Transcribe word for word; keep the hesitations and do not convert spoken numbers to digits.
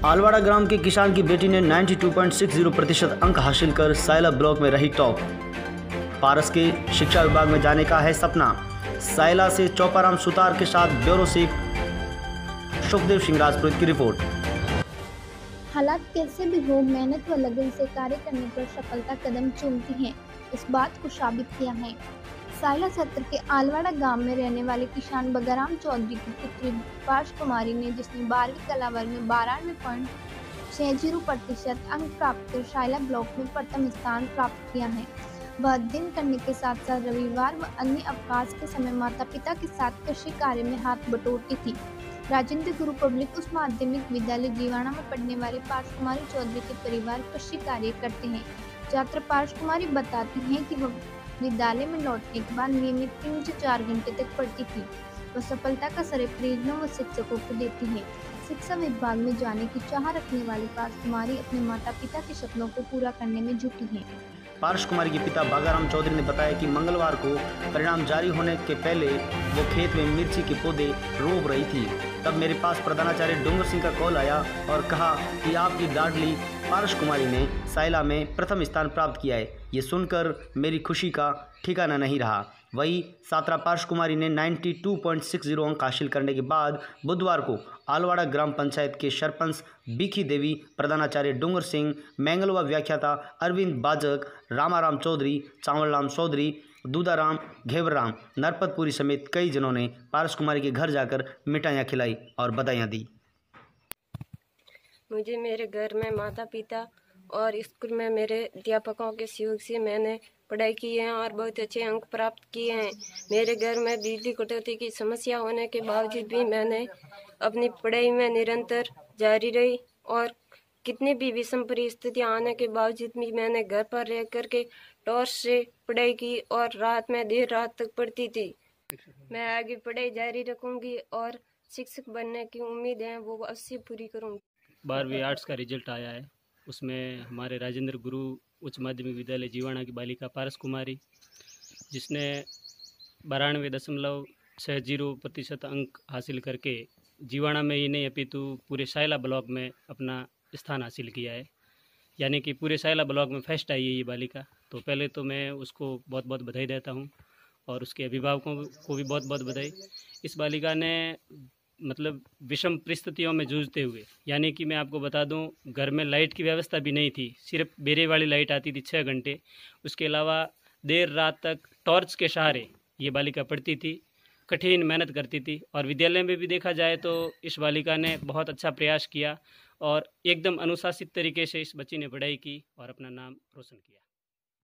आलवाड़ा ग्राम के किसान की बेटी ने बानवे पॉइंट साठ प्रतिशत अंक हासिल कर सायला ब्लॉक में रही टॉप। पारस के शिक्षा विभाग में जाने का है सपना। सायला से चौपाराम सुतार के साथ ब्यूरो चीफ सुखदेव सिंह राजपूत की रिपोर्ट। हालात कैसे भी हो, मेहनत व लगन से कार्य करने पर सफलता कदम चूमती है, इस बात को साबित किया है। सायला क्षेत्र के आलवाड़ा गांव में रहने वाले किसान बगाराम चौधरी की पुत्री पार्श कुमारी ने, जिसने बारहवीं कला वर्ग में बारानवे पॉइंट छह प्रतिशत अंक प्राप्त कर सायला ब्लॉक में प्रथम स्थान प्राप्त किया है। वह अध्ययन करने के साथ साथ रविवार व अन्य अवकाश के समय माता पिता के साथ कृषि कार्य में हाथ बटोरती थी। राजेंद्र गुरु पब्लिक उच्च माध्यमिक विद्यालय जीवाणा में पढ़ने वाले पार्श कुमारी चौधरी के परिवार कृषि कार्य करते हैं। छात्र पार्श कुमारी बताती हैं कि वह विद्यालय में लौटने के बाद नियमित तीन से चार घंटे तक पढ़ती थी। वह सफलता का श्रेय परिजनों व शिक्षकों को देती है। शिक्षा विभाग में जाने की चाह रखने वाली पार्श कुमारी अपने माता पिता के सपनों को पूरा करने में जुटी है। पार्श कुमारी के पिता बागाराम चौधरी ने बताया कि मंगलवार को परिणाम जारी होने के पहले वो खेत में मिर्ची के पौधे रोप रही थी। तब मेरे पास प्रधानाचार्य डोंगर सिंह का कॉल आया और कहा कि आपकी लाडली पार्श कुमारी ने सायला में प्रथम स्थान प्राप्त किया है। ये सुनकर मेरी खुशी का ठिकाना नहीं रहा। वही छात्रा पार्श कुमारी ने बानवे पॉइंट साठ अंक हासिल करने के बाद बुधवार को आलवाड़ा ग्राम पंचायत के सरपंच बीखी देवी, प्रधानाचार्य डोंगर सिंह, मैंगलवा व्याख्याता अरविंद बाजक, रामाराम चौधरी, चावलराम चौधरी, दूधाराम, घेवराम, नरपतपुरी समेत कई जनों ने पार्श कुमारी के घर जाकर मिठाइयाँ खिलाई और बधाइयाँ दी। मुझे मेरे घर में माता पिता और स्कूल में मेरे अध्यापकों के सहयोग से मैंने पढ़ाई की है और बहुत अच्छे अंक प्राप्त किए हैं। मेरे घर में बिजली कटौती की समस्या होने के बावजूद भी मैंने अपनी पढ़ाई में निरंतर जारी रही और कितनी भी विषम परिस्थितियां आने के बावजूद भी मैंने घर पर रह कर के टॉर्च से पढ़ाई की और रात में देर रात तक पढ़ती थी। मैं आगे पढ़ाई जारी रखूंगी और शिक्षक बनने की उम्मीद है वो अवश्य पूरी करूंगी। बारहवीं आर्ट्स का रिजल्ट आया है, उसमें हमारे राजेंद्र गुरु उच्च माध्यमिक विद्यालय जीवाणा की बालिका पारस कुमारी, जिसने बारानवे दशमलव छः जीरो प्रतिशत अंक हासिल करके जीवाणा में ही नहीं अपितु पूरे सायला ब्लॉक में अपना स्थान हासिल किया है। यानी कि पूरे सायला ब्लॉक में फर्स्ट आई है ये बालिका। तो पहले तो मैं उसको बहुत बहुत बधाई देता हूँ और उसके अभिभावकों को भी बहुत बहुत बधाई। इस बालिका ने मतलब विषम परिस्थितियों में जूझते हुए, यानी कि मैं आपको बता दूं, घर में लाइट की व्यवस्था भी नहीं थी, सिर्फ बेरे वाली लाइट आती थी छः घंटे। उसके अलावा देर रात तक टॉर्च के सहारे ये बालिका पढ़ती थी, कठिन मेहनत करती थी। और विद्यालय में भी देखा जाए तो इस बालिका ने बहुत अच्छा प्रयास किया और एकदम अनुशासित तरीके से इस बच्ची ने पढ़ाई की और अपना नाम रोशन किया।